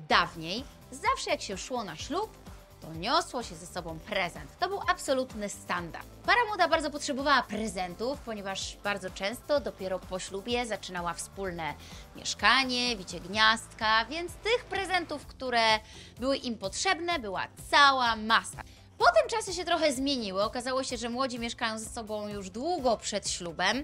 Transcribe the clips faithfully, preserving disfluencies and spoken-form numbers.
Dawniej, zawsze jak się szło na ślub, to niosło się ze sobą prezent. To był absolutny standard. Para młoda bardzo potrzebowała prezentów, ponieważ bardzo często dopiero po ślubie zaczynała wspólne mieszkanie, wicie gniazdka, więc tych prezentów, które były im potrzebne, była cała masa. Potem czasy się trochę zmieniły. Okazało się, że młodzi mieszkają ze sobą już długo przed ślubem,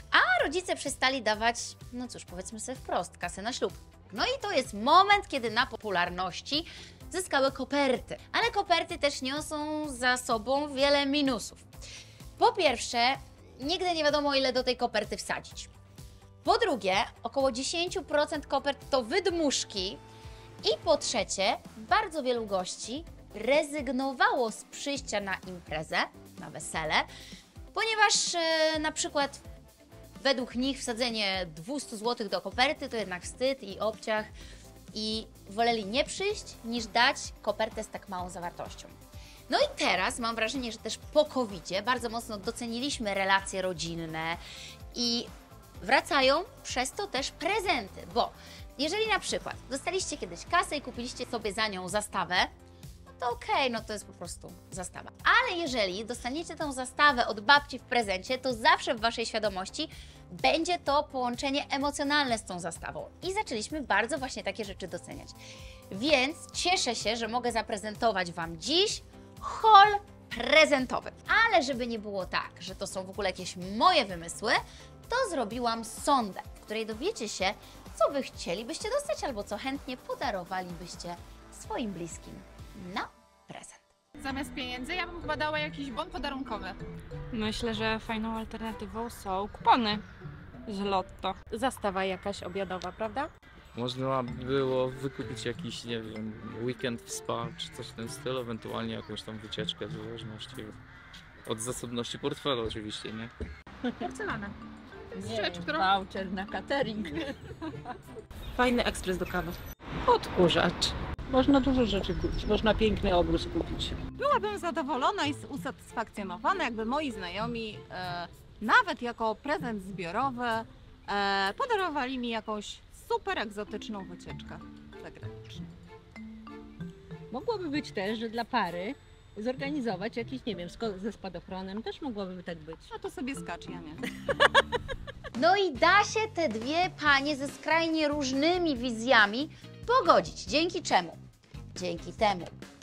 a rodzice przestali dawać, no cóż, powiedzmy sobie wprost, kasę na ślub. No i to jest moment, kiedy na popularności zyskały koperty. Ale koperty też niosą za sobą wiele minusów. Po pierwsze, nigdy nie wiadomo, ile do tej koperty wsadzić. Po drugie, około dziesięć procent kopert to wydmuszki. I po trzecie, bardzo wielu gości rezygnowało z przyjścia na imprezę, na wesele, ponieważ e, na przykład według nich wsadzenie dwieście złotych do koperty to jednak wstyd i obciach i woleli nie przyjść, niż dać kopertę z tak małą zawartością. No i teraz mam wrażenie, że też po kowidzie bardzo mocno doceniliśmy relacje rodzinne i wracają przez to też prezenty, bo jeżeli na przykład dostaliście kiedyś kasę i kupiliście sobie za nią zastawę, to okej, okay, no to jest po prostu zastawa. Ale jeżeli dostaniecie tą zastawę od babci w prezencie, to zawsze w Waszej świadomości będzie to połączenie emocjonalne z tą zastawą. I zaczęliśmy bardzo właśnie takie rzeczy doceniać. Więc cieszę się, że mogę zaprezentować Wam dziś haul prezentowy. Ale żeby nie było tak, że to są w ogóle jakieś moje wymysły, to zrobiłam sondę, w której dowiecie się, co Wy chcielibyście dostać albo co chętnie podarowalibyście swoim bliskim na prezent. Zamiast pieniędzy ja bym chyba dała jakiś bon podarunkowy. Myślę, że fajną alternatywą są kupony z Lotto. Zastawa jakaś obiadowa, prawda? Można było wykupić jakiś, nie wiem, weekend w spa czy coś w tym stylu, ewentualnie jakąś tam wycieczkę w zależności od zasobności portfela oczywiście, nie? Porcelanę. Nie, Rzecz, którą... voucher na catering. Fajny ekspres do kawy. Odkurzacz. Można dużo rzeczy kupić, można piękny obrus kupić. Byłabym zadowolona i usatysfakcjonowana, jakby moi znajomi e, nawet jako prezent zbiorowy e, podarowali mi jakąś super egzotyczną wycieczkę zagraniczną. Mogłoby być też, że dla pary zorganizować jakiś, nie wiem, sko- ze spadochronem, też mogłoby tak być. No to sobie skacz, ja nie. No i da się te dwie panie ze skrajnie różnymi wizjami pogodzić. Dzięki czemu? Dzięki temu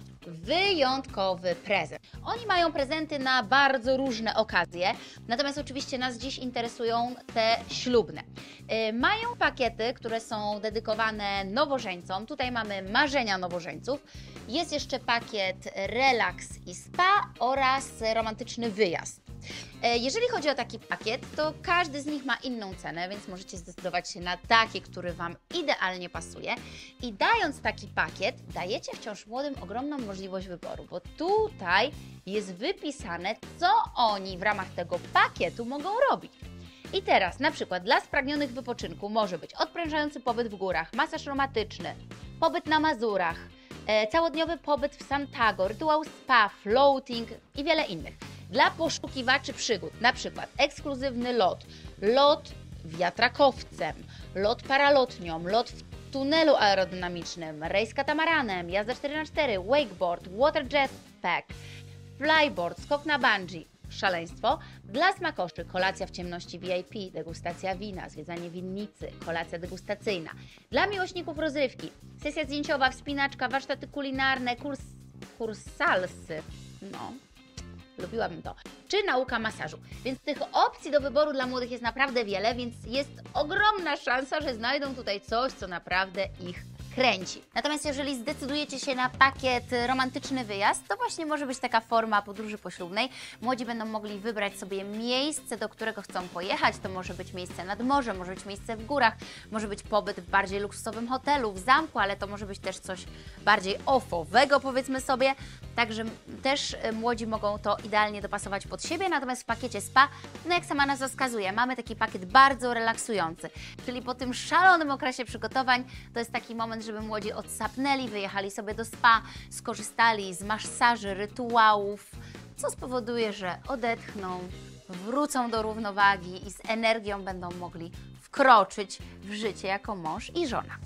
wyjątkowy prezent. Oni mają prezenty na bardzo różne okazje, natomiast oczywiście nas dziś interesują te ślubne. Yy, mają pakiety, które są dedykowane nowożeńcom. Tutaj mamy marzenia nowożeńców. Jest jeszcze pakiet relaks i spa oraz romantyczny wyjazd. Jeżeli chodzi o taki pakiet, to każdy z nich ma inną cenę, więc możecie zdecydować się na taki, który Wam idealnie pasuje. I dając taki pakiet, dajecie wciąż młodym ogromną możliwość wyboru, bo tutaj jest wypisane, co oni w ramach tego pakietu mogą robić. I teraz na przykład dla spragnionych wypoczynku może być odprężający pobyt w górach, masaż romantyczny, pobyt na Mazurach, e, całodniowy pobyt w Santago, rytuał spa, floating i wiele innych. Dla poszukiwaczy przygód, na przykład ekskluzywny lot, lot wiatrakowcem, lot paralotnią, lot w tunelu aerodynamicznym, rejs katamaranem, jazda cztery na cztery, wakeboard, water jetpack, flyboard, skok na bungee, szaleństwo. Dla smakoszy kolacja w ciemności V I P, degustacja wina, zwiedzanie winnicy, kolacja degustacyjna. Dla miłośników rozrywki, sesja zdjęciowa, wspinaczka, warsztaty kulinarne, kurs, kurs salsy, no... Lubiłabym to. Czy nauka masażu. Więc tych opcji do wyboru dla młodych jest naprawdę wiele, więc jest ogromna szansa, że znajdą tutaj coś, co naprawdę ich kręci. Natomiast jeżeli zdecydujecie się na pakiet romantyczny wyjazd, to właśnie może być taka forma podróży poślubnej. Młodzi będą mogli wybrać sobie miejsce, do którego chcą pojechać. To może być miejsce nad morzem, może być miejsce w górach, może być pobyt w bardziej luksusowym hotelu, w zamku, ale to może być też coś bardziej offowego, powiedzmy sobie. Także też młodzi mogą to idealnie dopasować pod siebie. Natomiast w pakiecie spa, no jak sama nazwa wskazuje, mamy taki pakiet bardzo relaksujący. Czyli po tym szalonym okresie przygotowań to jest taki moment, żeby młodzi odsapnęli, wyjechali sobie do spa, skorzystali z masaży, rytuałów, co spowoduje, że odetchną, wrócą do równowagi i z energią będą mogli wkroczyć w życie jako mąż i żona.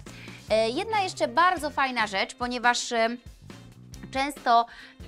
E, jedna jeszcze bardzo fajna rzecz, ponieważ e, często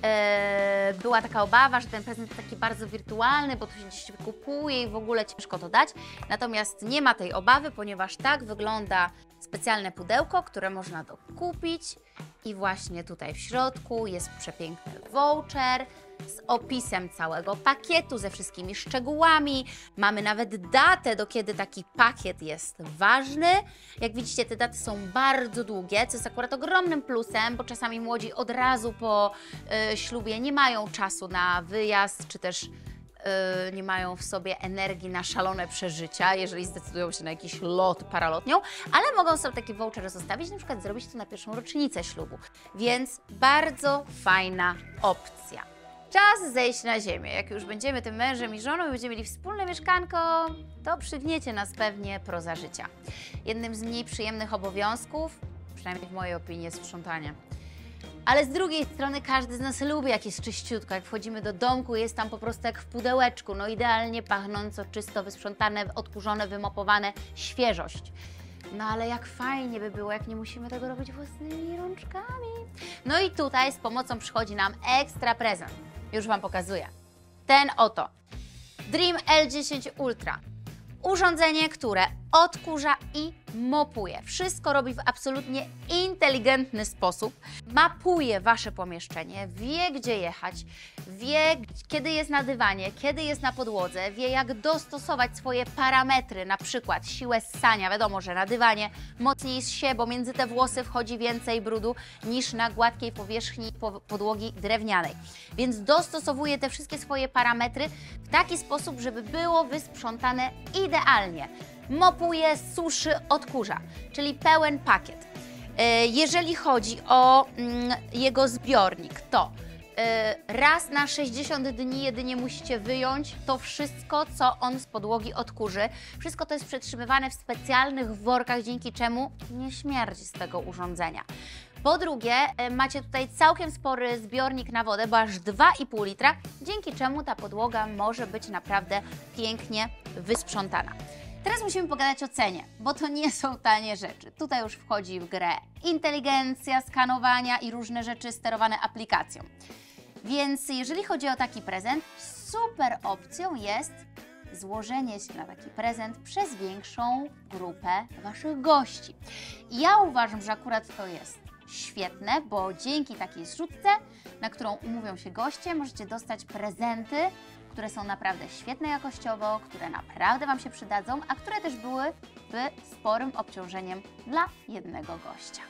e, była taka obawa, że ten prezent jest taki bardzo wirtualny, bo tu się gdzieś kupuje i w ogóle ciężko to dać. Natomiast nie ma tej obawy, ponieważ tak wygląda specjalne pudełko, które można dokupić i właśnie tutaj w środku jest przepiękny voucher z opisem całego pakietu, ze wszystkimi szczegółami. Mamy nawet datę, do kiedy taki pakiet jest ważny. Jak widzicie, te daty są bardzo długie, co jest akurat ogromnym plusem, bo czasami młodzi od razu po y, ślubie nie mają czasu na wyjazd, czy też y, nie mają w sobie energii na szalone przeżycia, jeżeli zdecydują się na jakiś lot paralotnią, ale mogą sobie takie vouchery zostawić, na przykład zrobić to na pierwszą rocznicę ślubu. Więc bardzo fajna opcja. Czas zejść na ziemię. Jak już będziemy tym mężem i żoną i będziemy mieli wspólne mieszkanko, to przygniecie nas pewnie proza życia. Jednym z mniej przyjemnych obowiązków, przynajmniej w mojej opinii, jest sprzątanie. Ale z drugiej strony każdy z nas lubi, jak jest czyściutko. Jak wchodzimy do domku, jest tam po prostu jak w pudełeczku. No idealnie pachnąco, czysto, wysprzątane, odkurzone, wymopowane, świeżość. No ale jak fajnie by było, jak nie musimy tego robić własnymi rączkami. No i tutaj z pomocą przychodzi nam ekstra prezent. Już Wam pokazuję. Ten oto. Dream L dziesięć Ultra. Urządzenie, które odkurza i mopuje. Wszystko robi w absolutnie inteligentny sposób. Mapuje Wasze pomieszczenie, wie gdzie jechać, wie kiedy jest na dywanie, kiedy jest na podłodze, wie jak dostosować swoje parametry, na przykład siłę ssania. Wiadomo, że na dywanie mocniej zsie, bo między te włosy wchodzi więcej brudu niż na gładkiej powierzchni podłogi drewnianej. Więc dostosowuje te wszystkie swoje parametry w taki sposób, żeby było wysprzątane idealnie. Mopuje, suszy, odkurza, czyli pełen pakiet. Jeżeli chodzi o jego zbiornik, to raz na sześćdziesiąt dni jedynie musicie wyjąć to wszystko, co on z podłogi odkurzy. Wszystko to jest przetrzymywane w specjalnych workach, dzięki czemu nie śmierdzi z tego urządzenia. Po drugie, macie tutaj całkiem spory zbiornik na wodę, bo aż dwa i pół litra, dzięki czemu ta podłoga może być naprawdę pięknie wysprzątana. Teraz musimy pogadać o cenie, bo to nie są tanie rzeczy. Tutaj już wchodzi w grę inteligencja, skanowania i różne rzeczy sterowane aplikacją. Więc jeżeli chodzi o taki prezent, super opcją jest złożenie się na taki prezent przez większą grupę Waszych gości. I ja uważam, że akurat to jest świetne, bo dzięki takiej zrzutce, na którą umówią się goście, możecie dostać prezenty, które są naprawdę świetne jakościowo, które naprawdę Wam się przydadzą, a które też byłyby sporym obciążeniem dla jednego gościa.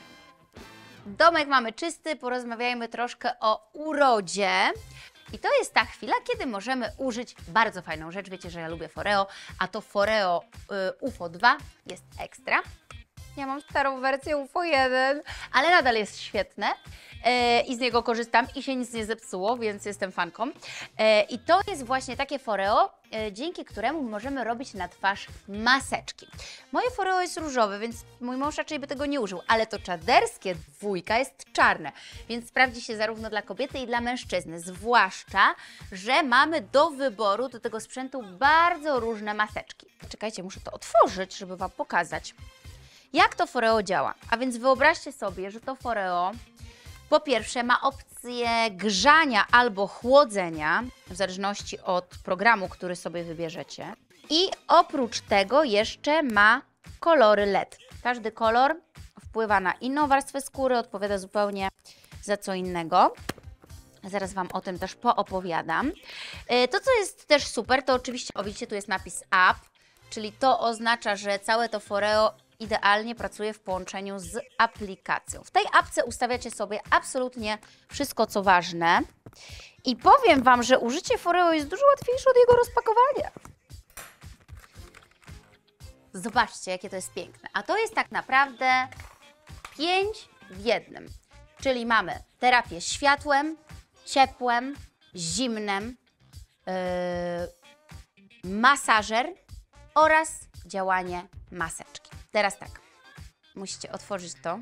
Domek mamy czysty, porozmawiajmy troszkę o urodzie. I to jest ta chwila, kiedy możemy użyć bardzo fajną rzecz. Wiecie, że ja lubię Foreo, a to Foreo y, U F O dwa jest ekstra. Ja mam starą wersję U F O jeden, ale nadal jest świetne e, i z niego korzystam i się nic nie zepsuło, więc jestem fanką. E, I to jest właśnie takie Foreo, e, dzięki któremu możemy robić na twarz maseczki. Moje Foreo jest różowe, więc mój mąż raczej by tego nie użył, ale to czaderskie dwójka jest czarne, więc sprawdzi się zarówno dla kobiety i dla mężczyzny, zwłaszcza, że mamy do wyboru do tego sprzętu bardzo różne maseczki. Czekajcie, muszę to otworzyć, żeby Wam pokazać. Jak to Foreo działa? A więc wyobraźcie sobie, że to Foreo po pierwsze ma opcję grzania albo chłodzenia, w zależności od programu, który sobie wybierzecie. I oprócz tego jeszcze ma kolory L E D. Każdy kolor wpływa na inną warstwę skóry, odpowiada zupełnie za co innego. Zaraz Wam o tym też poopowiadam. To, co jest też super, to oczywiście, o widzicie, tu jest napis App, czyli to oznacza, że całe to Foreo idealnie pracuje w połączeniu z aplikacją. W tej apce ustawiacie sobie absolutnie wszystko, co ważne. I powiem Wam, że użycie Foreo jest dużo łatwiejsze od jego rozpakowania. Zobaczcie, jakie to jest piękne. A to jest tak naprawdę pięć w jednym. Czyli mamy terapię światłem, ciepłem, zimnem, yy, masażer oraz działanie maseczki. Teraz tak, musicie otworzyć to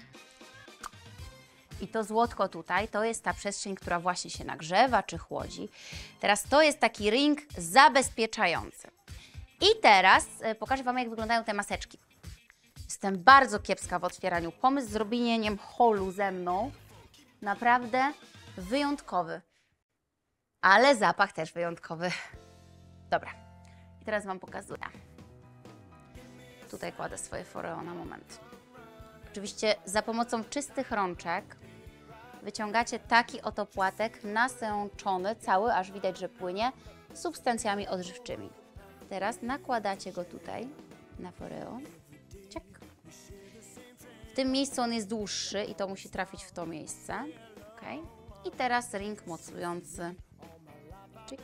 i to złotko tutaj, to jest ta przestrzeń, która właśnie się nagrzewa czy chłodzi. Teraz to jest taki ring zabezpieczający. I teraz pokażę Wam, jak wyglądają te maseczki. Jestem bardzo kiepska w otwieraniu. Pomysł z robieniem holu ze mną naprawdę wyjątkowy. Ale zapach też wyjątkowy. Dobra. I teraz Wam pokazuję. Tutaj kładę swoje foreo na moment. Oczywiście za pomocą czystych rączek wyciągacie taki oto płatek nasączony, cały, aż widać, że płynie, substancjami odżywczymi. Teraz nakładacie go tutaj na foreo. Ciak. W tym miejscu on jest dłuższy i to musi trafić w to miejsce. Okay. I teraz ring mocujący. Ciak.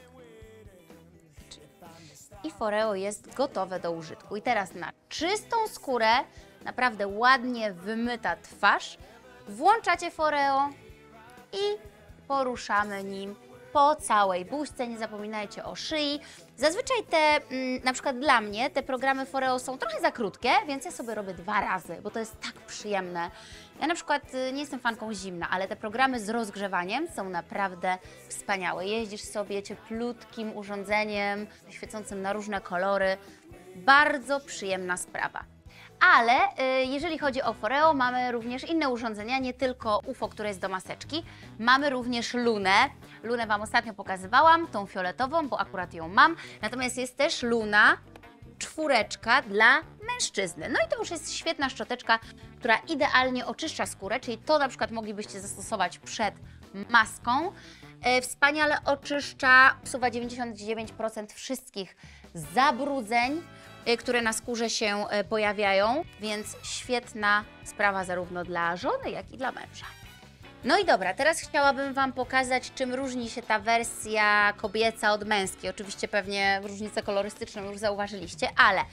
I foreo jest gotowe do użytku. I teraz na czystą skórę, naprawdę ładnie wymyta twarz, włączacie foreo i poruszamy nim po całej buźce. Nie zapominajcie o szyi. Zazwyczaj te, mm, na przykład dla mnie, te programy foreo są trochę za krótkie, więc ja sobie robię dwa razy, bo to jest tak przyjemne. Ja na przykład y, nie jestem fanką zimna, ale te programy z rozgrzewaniem są naprawdę wspaniałe. Jeździsz sobie cieplutkim urządzeniem, świecącym na różne kolory. Bardzo przyjemna sprawa. Ale y, jeżeli chodzi o foreo, mamy również inne urządzenia, nie tylko U F O, które jest do maseczki. Mamy również lunę. Lunę Wam ostatnio pokazywałam, tą fioletową, bo akurat ją mam. Natomiast jest też luna czwóreczka dla mężczyzny. No i to już jest świetna szczoteczka, która idealnie oczyszcza skórę, czyli to na przykład moglibyście zastosować przed maską. Y, wspaniale oczyszcza, usuwa dziewięćdziesiąt dziewięć procent wszystkich zabrudzeń, które na skórze się pojawiają, więc świetna sprawa zarówno dla żony, jak i dla męża. No i dobra, teraz chciałabym Wam pokazać, czym różni się ta wersja kobieca od męskiej. Oczywiście pewnie różnicę kolorystyczną już zauważyliście, ale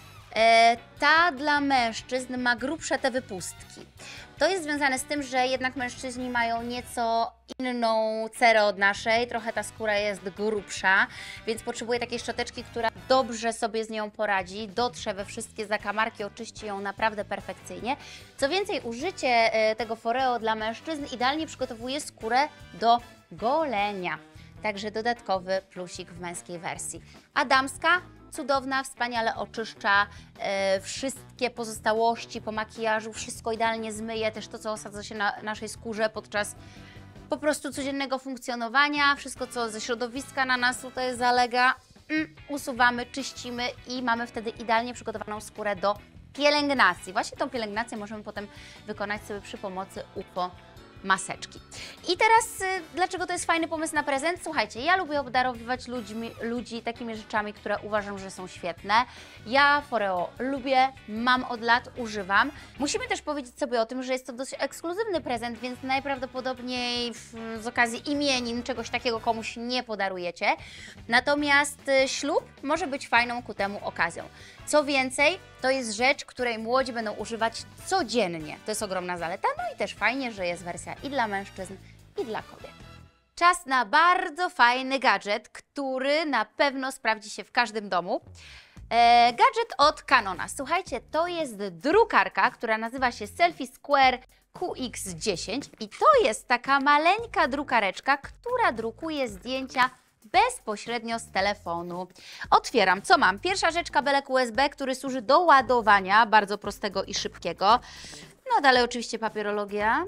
e, ta dla mężczyzn ma grubsze te wypustki. To jest związane z tym, że jednak mężczyźni mają nieco inną cerę od naszej, trochę ta skóra jest grubsza, więc potrzebuje takiej szczoteczki, która dobrze sobie z nią poradzi, dotrze we wszystkie zakamarki, oczyści ją naprawdę perfekcyjnie. Co więcej, użycie tego foreo dla mężczyzn idealnie przygotowuje skórę do golenia. Także dodatkowy plusik w męskiej wersji. A damska? Cudowna, wspaniale oczyszcza e, wszystkie pozostałości po makijażu, wszystko idealnie zmyje, też to, co osadza się na naszej skórze podczas po prostu codziennego funkcjonowania, wszystko, co ze środowiska na nas tutaj zalega, mm, usuwamy, czyścimy i mamy wtedy idealnie przygotowaną skórę do pielęgnacji. Właśnie tą pielęgnację możemy potem wykonać sobie przy pomocy U F O maseczki. I teraz, y, dlaczego to jest fajny pomysł na prezent? Słuchajcie, ja lubię obdarowywać ludźmi, ludzi takimi rzeczami, które uważam, że są świetne. Ja foreo lubię, mam od lat, używam. Musimy też powiedzieć sobie o tym, że jest to dość ekskluzywny prezent, więc najprawdopodobniej w, z okazji imienin czegoś takiego komuś nie podarujecie. Natomiast y, ślub może być fajną ku temu okazją. Co więcej, to jest rzecz, której młodzi będą używać codziennie. To jest ogromna zaleta, no i też fajnie, że jest wersja i dla mężczyzn, i dla kobiet. Czas na bardzo fajny gadżet, który na pewno sprawdzi się w każdym domu. E, gadżet od Canona. Słuchajcie, to jest drukarka, która nazywa się Selfie Square Q X dziesięć i to jest taka maleńka drukareczka, która drukuje zdjęcia bezpośrednio z telefonu. Otwieram. Co mam? Pierwsza rzecz, kabelek U S B, który służy do ładowania, bardzo prostego i szybkiego. No dalej oczywiście papierologia.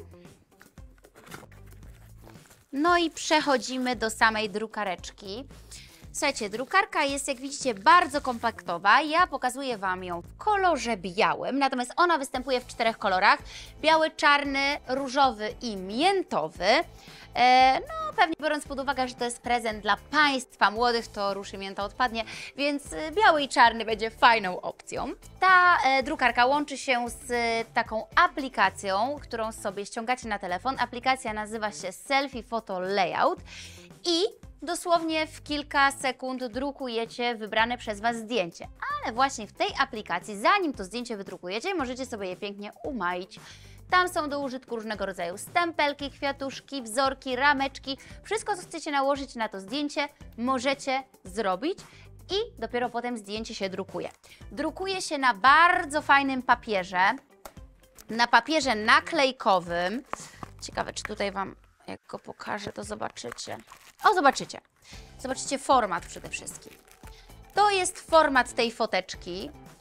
No i przechodzimy do samej drukareczki. Słuchajcie, drukarka jest, jak widzicie, bardzo kompaktowa. Ja pokazuję Wam ją w kolorze białym, natomiast ona występuje w czterech kolorach. Biały, czarny, różowy i miętowy. E, no, pewnie biorąc pod uwagę, że to jest prezent dla Państwa młodych, to róż i mięta odpadnie, więc biały i czarny będzie fajną opcją. Ta e, drukarka łączy się z taką aplikacją, którą sobie ściągacie na telefon. Aplikacja nazywa się Selfie Photo Layout i dosłownie w kilka sekund drukujecie wybrane przez Was zdjęcie. Ale właśnie w tej aplikacji, zanim to zdjęcie wydrukujecie, możecie sobie je pięknie umaić. Tam są do użytku różnego rodzaju stempelki, kwiatuszki, wzorki, rameczki. Wszystko, co chcecie nałożyć na to zdjęcie, możecie zrobić i dopiero potem zdjęcie się drukuje. Drukuje się na bardzo fajnym papierze, na papierze naklejkowym. Ciekawe, czy tutaj Wam, jak go pokażę, to zobaczycie. O, zobaczycie. Zobaczycie format przede wszystkim. To jest format tej foteczki.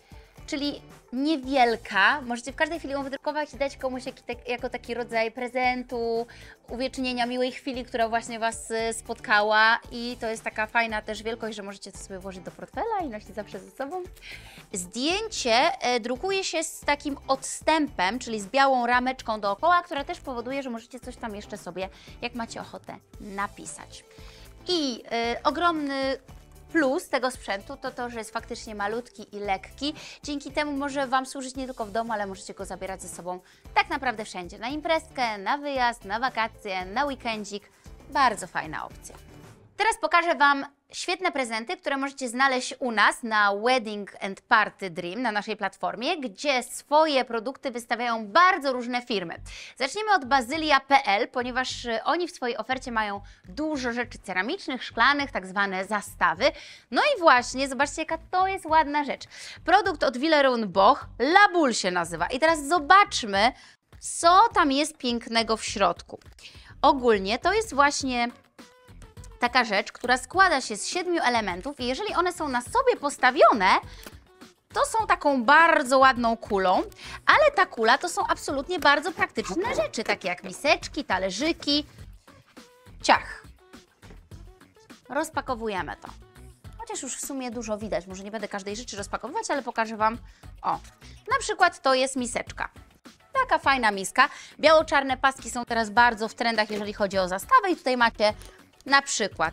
czyli niewielka. Możecie w każdej chwili ją wydrukować i dać komuś jaki, tak, jako taki rodzaj prezentu, uwiecznienia miłej chwili, która właśnie Was y, spotkała. I to jest taka fajna też wielkość, że możecie to sobie włożyć do portfela i nosić zawsze ze sobą. Zdjęcie e, drukuje się z takim odstępem, czyli z białą rameczką dookoła, która też powoduje, że możecie coś tam jeszcze sobie, jak macie ochotę, napisać. I y, ogromny plus tego sprzętu to to, że jest faktycznie malutki i lekki. Dzięki temu może Wam służyć nie tylko w domu, ale możecie go zabierać ze sobą tak naprawdę wszędzie. Na imprezkę, na wyjazd, na wakacje, na weekendzik. Bardzo fajna opcja. Teraz pokażę Wam świetne prezenty, które możecie znaleźć u nas na Wedding and Party Dream, na naszej platformie, gdzie swoje produkty wystawiają bardzo różne firmy. Zaczniemy od bazylia kropka pe el, ponieważ oni w swojej ofercie mają dużo rzeczy ceramicznych, szklanych, tak zwane zastawy. No i właśnie, zobaczcie, jaka to jest ładna rzecz. Produkt od Willeroy Boch, Laboule się nazywa. I teraz zobaczmy, co tam jest pięknego w środku. Ogólnie to jest właśnie taka rzecz, która składa się z siedmiu elementów i jeżeli one są na sobie postawione, to są taką bardzo ładną kulą, ale ta kula to są absolutnie bardzo praktyczne rzeczy, takie jak miseczki, talerzyki. Ciach. Rozpakowujemy to. Chociaż już w sumie dużo widać, może nie będę każdej rzeczy rozpakowywać, ale pokażę Wam. O, na przykład to jest miseczka. Taka fajna miska. Biało-czarne paski są teraz bardzo w trendach, jeżeli chodzi o zastawę i tutaj macie na przykład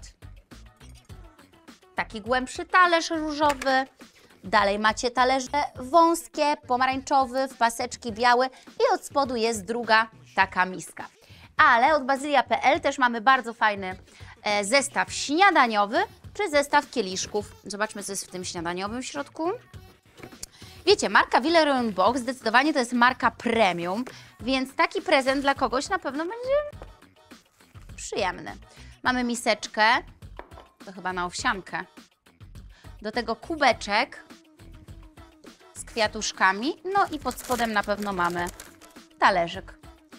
taki głębszy talerz różowy, dalej macie talerze wąskie, pomarańczowy, w paseczki białe i od spodu jest druga taka miska. Ale od bazylia kropka pe el też mamy bardzo fajny e, zestaw śniadaniowy czy zestaw kieliszków. Zobaczmy, co jest w tym śniadaniowym środku. Wiecie, marka Willeroy Boch zdecydowanie to jest marka premium, więc taki prezent dla kogoś na pewno będzie przyjemny. Mamy miseczkę, to chyba na owsiankę, do tego kubeczek z kwiatuszkami, no i pod spodem na pewno mamy talerzyk.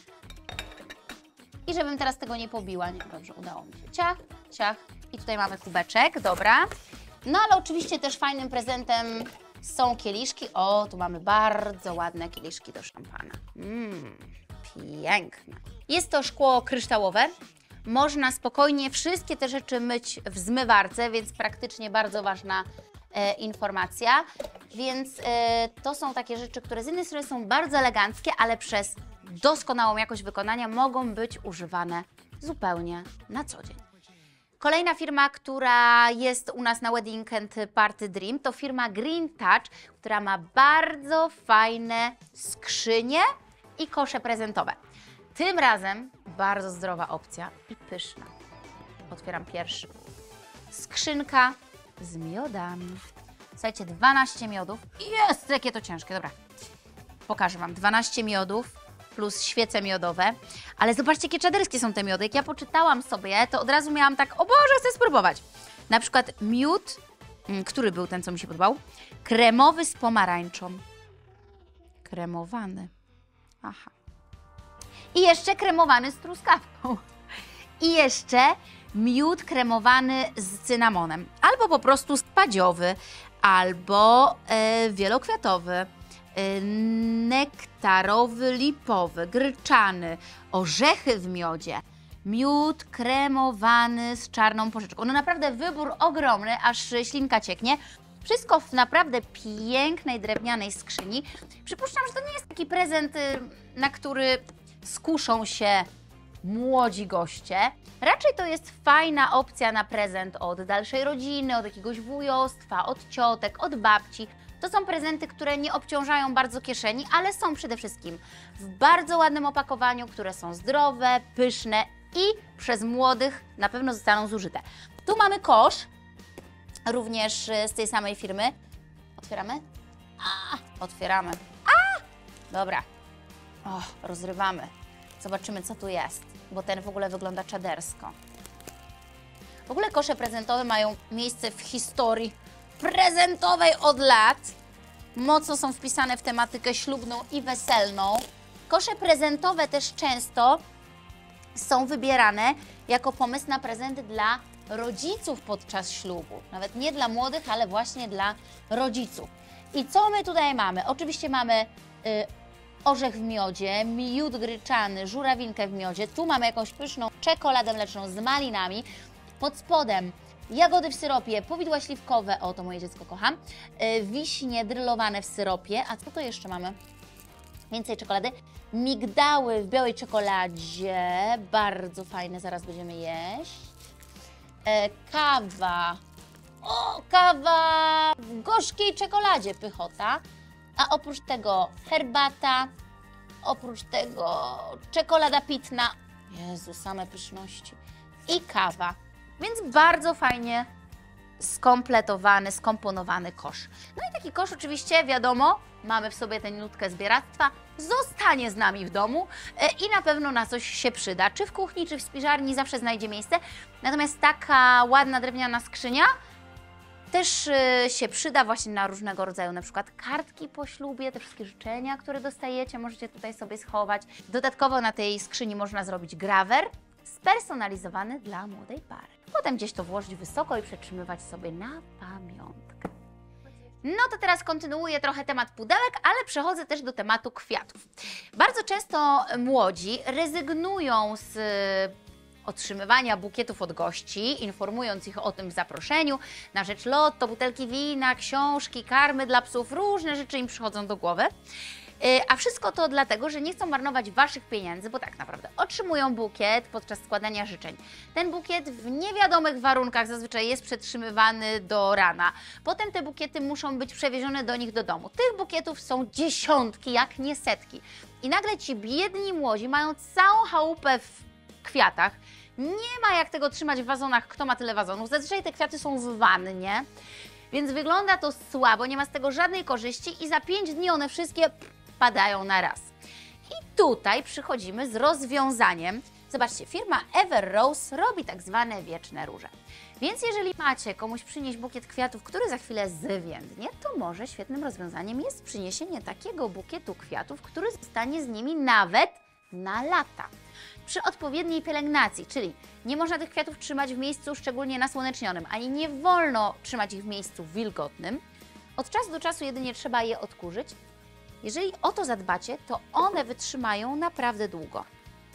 I żebym teraz tego nie pobiła, nie, dobrze, udało mi się, ciach, ciach i tutaj mamy kubeczek, dobra. No ale oczywiście też fajnym prezentem są kieliszki, o, tu mamy bardzo ładne kieliszki do szampana, mmm, piękne. Jest to szkło kryształowe. Można spokojnie wszystkie te rzeczy myć w zmywarce, więc praktycznie bardzo ważna e, informacja. Więc e, to są takie rzeczy, które z jednej strony są bardzo eleganckie, ale przez doskonałą jakość wykonania mogą być używane zupełnie na co dzień. Kolejna firma, która jest u nas na Wedding and Party Dream, to firma Green Touch, która ma bardzo fajne skrzynie i kosze prezentowe. Tym razem bardzo zdrowa opcja i pyszna. Otwieram pierwszy. Skrzynka z miodami. Słuchajcie, dwanaście miodów. Jest, jakie to ciężkie. Dobra, pokażę Wam. dwanaście miodów plus świece miodowe. Ale zobaczcie, jakie czaderskie są te miody. Jak ja poczytałam sobie, to od razu miałam tak, o Boże, chcę spróbować. Na przykład miód, który był ten, co mi się podobał? Kremowy z pomarańczą. Kremowany. Aha. I jeszcze kremowany z truskawką. I jeszcze miód kremowany z cynamonem. Albo po prostu spadziowy, albo e, wielokwiatowy, e, nektarowy, lipowy, gryczany, orzechy w miodzie, miód kremowany z czarną porzeczką. No naprawdę wybór ogromny, aż ślinka cieknie. Wszystko w naprawdę pięknej, drewnianej skrzyni. Przypuszczam, że to nie jest taki prezent, na który skuszą się młodzi goście. Raczej to jest fajna opcja na prezent od dalszej rodziny, od jakiegoś wujostwa, od ciotek, od babci. To są prezenty, które nie obciążają bardzo kieszeni, ale są przede wszystkim w bardzo ładnym opakowaniu, które są zdrowe, pyszne i przez młodych na pewno zostaną zużyte. Tu mamy kosz, również z tej samej firmy. Otwieramy? A, otwieramy. A, dobra. O, rozrywamy. Zobaczymy, co tu jest, bo ten w ogóle wygląda czadersko. W ogóle kosze prezentowe mają miejsce w historii prezentowej od lat. Mocno są wpisane w tematykę ślubną i weselną. Kosze prezentowe też często są wybierane jako pomysł na prezent dla rodziców podczas ślubu. Nawet nie dla młodych, ale właśnie dla rodziców. I co my tutaj mamy? Oczywiście mamy y, orzech w miodzie, miód gryczany, żurawinkę w miodzie. Tu mamy jakąś pyszną czekoladę mleczną z malinami. Pod spodem jagody w syropie, powidła śliwkowe, o to moje dziecko kocham, y, wiśnie drylowane w syropie. A co to jeszcze mamy? Więcej czekolady. Migdały w białej czekoladzie, bardzo fajne, zaraz będziemy jeść. E, kawa, o, kawa w gorzkiej czekoladzie, pychota. A oprócz tego herbata, oprócz tego czekolada pitna. Jezu, same pyszności. I kawa, więc bardzo fajnie skompletowany, skomponowany kosz. No i taki kosz oczywiście, wiadomo, mamy w sobie tę nutkę zbieractwa, zostanie z nami w domu e, i na pewno na coś się przyda. Czy w kuchni, czy w spiżarni zawsze znajdzie miejsce. Natomiast taka ładna drewniana skrzynia też e, się przyda właśnie na różnego rodzaju, na przykład kartki po ślubie, te wszystkie życzenia, które dostajecie, możecie tutaj sobie schować. Dodatkowo na tej skrzyni można zrobić grawer spersonalizowany dla młodej pary. Potem gdzieś to włożyć wysoko i przetrzymywać sobie na pamiątkę. No to teraz kontynuuję trochę temat pudełek, ale przechodzę też do tematu kwiatów. Bardzo często młodzi rezygnują z otrzymywania bukietów od gości, informując ich o tym w zaproszeniu, na rzecz lotto, butelki wina, książki, karmy dla psów, różne rzeczy im przychodzą do głowy. A wszystko to dlatego, że nie chcą marnować Waszych pieniędzy, bo tak naprawdę otrzymują bukiet podczas składania życzeń. Ten bukiet w niewiadomych warunkach zazwyczaj jest przetrzymywany do rana. Potem te bukiety muszą być przewiezione do nich do domu. Tych bukietów są dziesiątki, jak nie setki. I nagle ci biedni młodzi mają całą chałupę w kwiatach. Nie ma jak tego trzymać w wazonach, kto ma tyle wazonów. Zazwyczaj te kwiaty są w wannie, więc wygląda to słabo, nie ma z tego żadnej korzyści i za pięć dni one wszystkie padają na raz. I tutaj przychodzimy z rozwiązaniem. Zobaczcie, firma Ever Rose robi tak zwane wieczne róże. Więc jeżeli macie komuś przynieść bukiet kwiatów, który za chwilę zwiędnie, to może świetnym rozwiązaniem jest przyniesienie takiego bukietu kwiatów, który zostanie z nimi nawet na lata. Przy odpowiedniej pielęgnacji, czyli nie można tych kwiatów trzymać w miejscu szczególnie nasłonecznionym, ani nie wolno trzymać ich w miejscu wilgotnym. Od czasu do czasu jedynie trzeba je odkurzyć. Jeżeli o to zadbacie, to one wytrzymają naprawdę długo.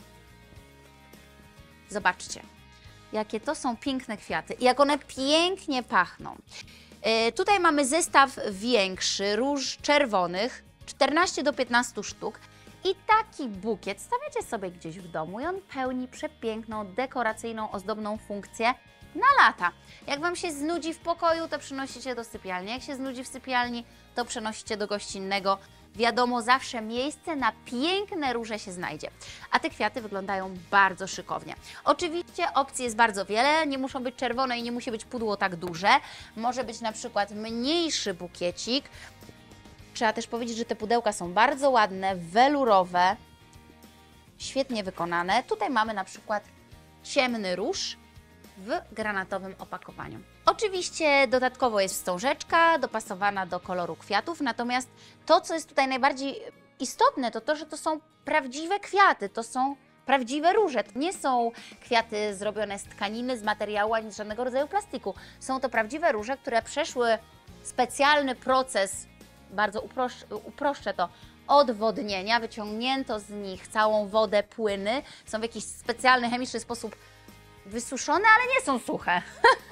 Zobaczcie, jakie to są piękne kwiaty i jak one pięknie pachną. Yy, tutaj mamy zestaw większy, róż czerwonych, czternaście do piętnastu sztuk. I taki bukiet stawiacie sobie gdzieś w domu i on pełni przepiękną, dekoracyjną, ozdobną funkcję na lata. Jak Wam się znudzi w pokoju, to przynosicie do sypialni. Jak się znudzi w sypialni, to przenosicie do gościnnego. Wiadomo, zawsze miejsce na piękne róże się znajdzie. A te kwiaty wyglądają bardzo szykownie. Oczywiście opcji jest bardzo wiele. Nie muszą być czerwone i nie musi być pudło tak duże. Może być na przykład mniejszy bukiecik. Trzeba też powiedzieć, że te pudełka są bardzo ładne, welurowe, świetnie wykonane. Tutaj mamy na przykład ciemny róż w granatowym opakowaniu. Oczywiście dodatkowo jest wstążeczka dopasowana do koloru kwiatów, natomiast to, co jest tutaj najbardziej istotne, to to, że to są prawdziwe kwiaty, to są prawdziwe róże. To nie są kwiaty zrobione z tkaniny, z materiału, ani z żadnego rodzaju plastiku. Są to prawdziwe róże, które przeszły specjalny proces, bardzo uproszczę, uproszczę to, odwodnienia, wyciągnięto z nich całą wodę, płyny, są w jakiś specjalny, chemiczny sposób wysuszone, ale nie są suche.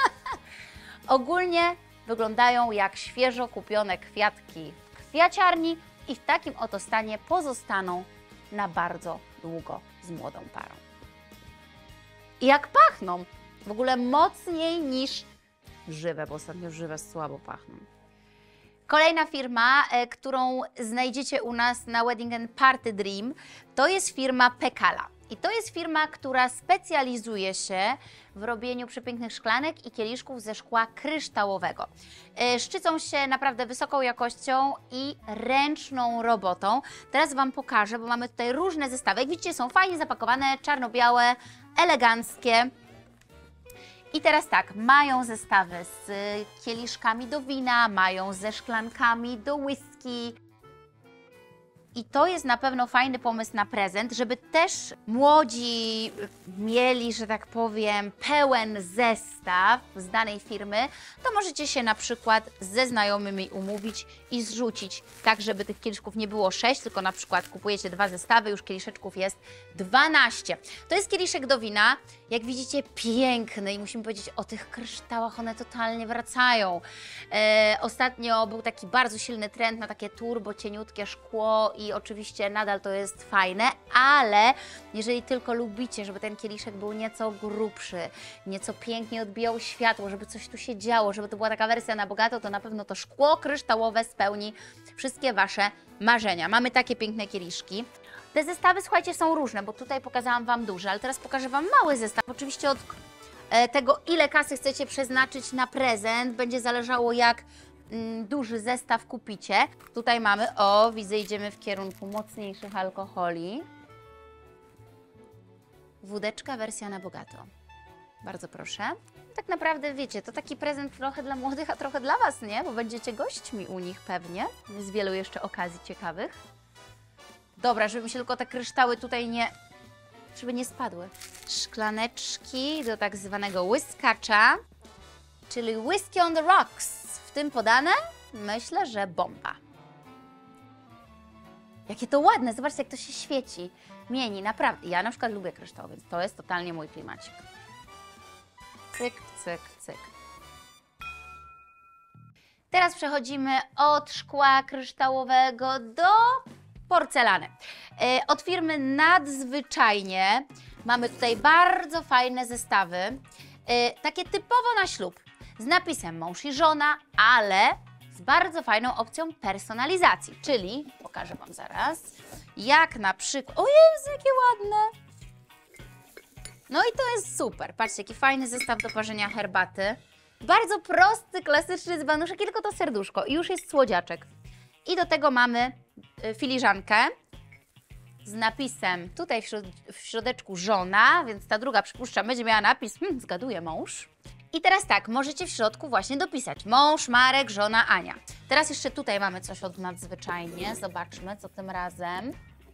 Ogólnie wyglądają jak świeżo kupione kwiatki w kwiaciarni i w takim oto stanie pozostaną na bardzo długo z młodą parą. I jak pachną? W ogóle mocniej niż żywe, bo ostatnio żywe słabo pachną. Kolejna firma, e, którą znajdziecie u nas na Wedding and Party Dream, to jest firma Pekala. I to jest firma, która specjalizuje się w robieniu przepięknych szklanek i kieliszków ze szkła kryształowego. E, szczycą się naprawdę wysoką jakością i ręczną robotą. Teraz Wam pokażę, bo mamy tutaj różne zestawy. Jak widzicie, są fajnie zapakowane, czarno-białe, eleganckie. I teraz tak, mają zestawy z kieliszkami do wina, mają ze szklankami do whisky. i to jest na pewno fajny pomysł na prezent, żeby też młodzi mieli, że tak powiem, pełen zestaw z danej firmy, to możecie się na przykład ze znajomymi umówić i zrzucić tak, żeby tych kieliszków nie było sześć, tylko na przykład kupujecie dwa zestawy, już kieliszeczków jest dwanaście. To jest kieliszek do wina, jak widzicie piękny i musimy powiedzieć o tych kryształach, one totalnie wracają. E, ostatnio był taki bardzo silny trend na takie turbo, cieniutkie szkło i oczywiście nadal to jest fajne, ale jeżeli tylko lubicie, żeby ten kieliszek był nieco grubszy, nieco pięknie odbijał światło, żeby coś tu się działo, żeby to była taka wersja na bogato, to na pewno to szkło kryształowe spełni wszystkie Wasze marzenia. Mamy takie piękne kieliszki. Te zestawy, słuchajcie, są różne, bo tutaj pokazałam Wam duże, ale teraz pokażę Wam mały zestaw. Oczywiście od tego, ile kasy chcecie przeznaczyć na prezent, będzie zależało, jak mm, duży zestaw kupicie. Tutaj mamy, o, widzę, idziemy w kierunku mocniejszych alkoholi. Wódeczka, wersja na bogato. Bardzo proszę. Tak naprawdę, wiecie, to taki prezent trochę dla młodych, a trochę dla Was, nie? Bo będziecie gośćmi u nich pewnie, z wielu jeszcze okazji ciekawych. Dobra, żeby mi się tylko te kryształy tutaj nie... żeby nie spadły. Szklaneczki do tak zwanego łyskacza, czyli whisky on the rocks. W tym podane? Myślę, że bomba. Jakie to ładne, zobaczcie, jak to się świeci, mieni, naprawdę. Ja na przykład lubię kryształ, więc to jest totalnie mój klimacik. Cyk, cyk, cyk. Teraz przechodzimy od szkła kryształowego do porcelany. E, od firmy Nadzwyczajnie mamy tutaj bardzo fajne zestawy, e, takie typowo na ślub, z napisem mąż i żona, ale z bardzo fajną opcją personalizacji, czyli, pokażę Wam zaraz, jak na przykład, o Jezu, jakie ładne! No i to jest super, patrzcie, jaki fajny zestaw do parzenia herbaty, bardzo prosty, klasyczny dzbanuszek, i tylko to serduszko i już jest słodziaczek. I do tego mamy filiżankę z napisem tutaj w, środ w środeczku żona, więc ta druga, przypuszczam, będzie miała napis, hmm, zgaduję, mąż. I teraz tak, możecie w środku właśnie dopisać mąż, Marek, żona, Ania. Teraz jeszcze tutaj mamy coś od Nadzwyczajnie, zobaczmy, co tym razem.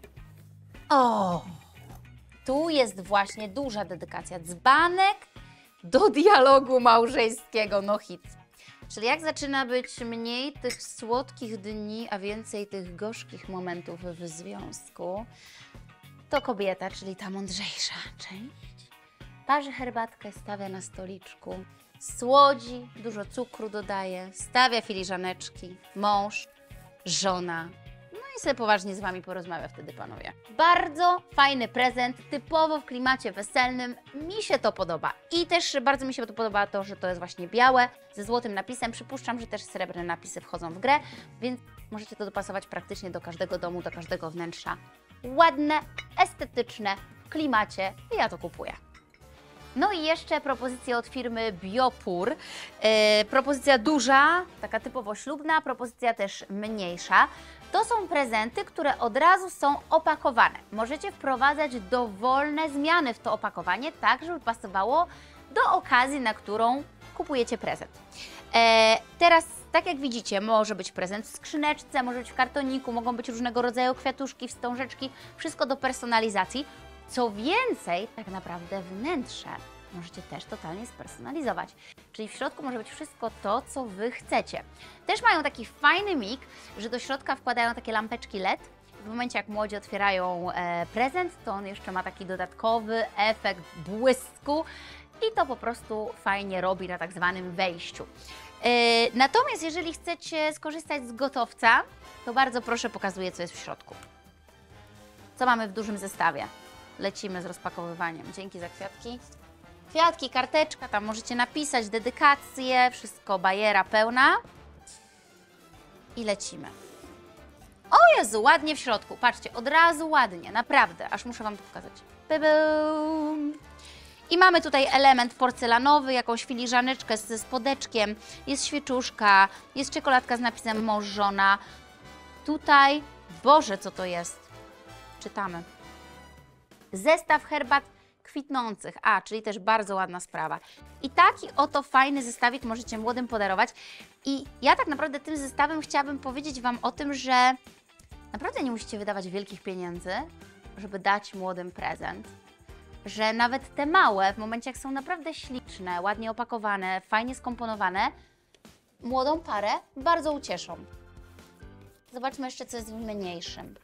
O, tu jest właśnie duża dedykacja, dzbanek do dialogu małżeńskiego, no hit. Czyli jak zaczyna być mniej tych słodkich dni, a więcej tych gorzkich momentów w związku, to kobieta, czyli ta mądrzejsza część, parzy herbatkę, stawia na stoliczku, słodzi, dużo cukru dodaje, stawia filiżaneczki, mąż, żona. No i sobie poważnie z Wami porozmawia wtedy, panowie. Bardzo fajny prezent, typowo w klimacie weselnym. Mi się to podoba. I też bardzo mi się to podoba to, że to jest właśnie białe, ze złotym napisem. Przypuszczam, że też srebrne napisy wchodzą w grę, więc możecie to dopasować praktycznie do każdego domu, do każdego wnętrza. Ładne, estetyczne, w klimacie i ja to kupuję. No i jeszcze propozycja od firmy Biopur. Yy, propozycja duża, taka typowo ślubna, propozycja też mniejsza. To są prezenty, które od razu są opakowane. Możecie wprowadzać dowolne zmiany w to opakowanie, tak żeby pasowało do okazji, na którą kupujecie prezent. E, teraz, tak jak widzicie, może być prezent w skrzyneczce, może być w kartoniku, mogą być różnego rodzaju kwiatuszki, wstążeczki, wszystko do personalizacji. Co więcej, tak naprawdę wnętrze możecie też totalnie spersonalizować. Czyli w środku może być wszystko to, co Wy chcecie. Też mają taki fajny mig, że do środka wkładają takie lampeczki L E D. W momencie, jak młodzi otwierają e, prezent, to on jeszcze ma taki dodatkowy efekt błysku i to po prostu fajnie robi na tak zwanym wejściu. E, natomiast jeżeli chcecie skorzystać z gotowca, to bardzo proszę, pokazuję, co jest w środku. Co mamy w dużym zestawie? Lecimy z rozpakowywaniem. Dzięki za kwiatki. Kwiatki, karteczka, tam możecie napisać dedykację, wszystko, bajera pełna. I lecimy. O Jezu, ładnie w środku. Patrzcie, od razu ładnie, naprawdę, aż muszę Wam to pokazać. Bybum. I mamy tutaj element porcelanowy, jakąś filiżaneczkę ze spodeczkiem, jest świeczuszka, jest czekoladka z napisem mąż, żona. Tutaj, Boże, co to jest? Czytamy. Zestaw herbat kwitnących, a, czyli też bardzo ładna sprawa. I taki oto fajny zestawik możecie młodym podarować. I ja tak naprawdę tym zestawem chciałabym powiedzieć Wam o tym, że naprawdę nie musicie wydawać wielkich pieniędzy, żeby dać młodym prezent. Że nawet te małe, w momencie jak są naprawdę śliczne, ładnie opakowane, fajnie skomponowane, młodą parę bardzo ucieszą. Zobaczmy jeszcze, co jest w mniejszym.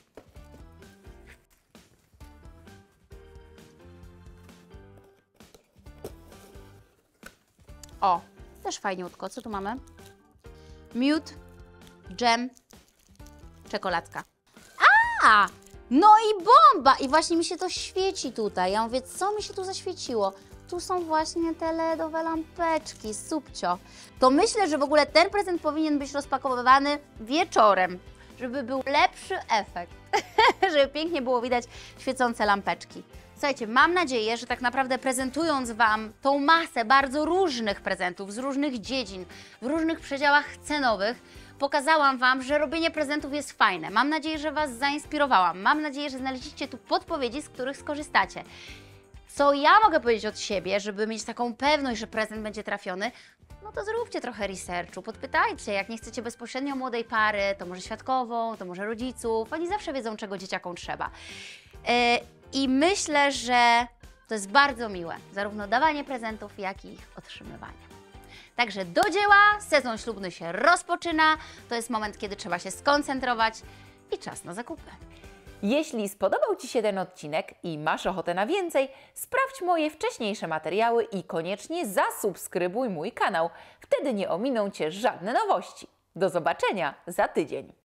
O, też fajniutko. Co tu mamy? Miód, dżem, czekoladka. A! No i bomba! I właśnie mi się to świeci tutaj. Ja mówię, co mi się tu zaświeciło? Tu są właśnie te ledowe lampeczki, subcio. To myślę, że w ogóle ten prezent powinien być rozpakowywany wieczorem, żeby był lepszy efekt, żeby pięknie było widać świecące lampeczki. Słuchajcie, mam nadzieję, że tak naprawdę prezentując Wam tą masę bardzo różnych prezentów z różnych dziedzin, w różnych przedziałach cenowych, pokazałam Wam, że robienie prezentów jest fajne. Mam nadzieję, że Was zainspirowałam. Mam nadzieję, że znaleźliście tu podpowiedzi, z których skorzystacie. Co ja mogę powiedzieć od siebie, żeby mieć taką pewność, że prezent będzie trafiony? No to zróbcie trochę researchu, podpytajcie. Jak nie chcecie bezpośrednio młodej pary, to może świadkową, to może rodziców. Oni zawsze wiedzą, czego dzieciakom trzeba. Yy, I myślę, że to jest bardzo miłe, zarówno dawanie prezentów, jak i ich otrzymywanie. Także do dzieła, sezon ślubny się rozpoczyna, to jest moment, kiedy trzeba się skoncentrować i czas na zakupy. Jeśli spodobał Ci się ten odcinek i masz ochotę na więcej, sprawdź moje wcześniejsze materiały i koniecznie zasubskrybuj mój kanał. Wtedy nie ominą Cię żadne nowości. Do zobaczenia za tydzień.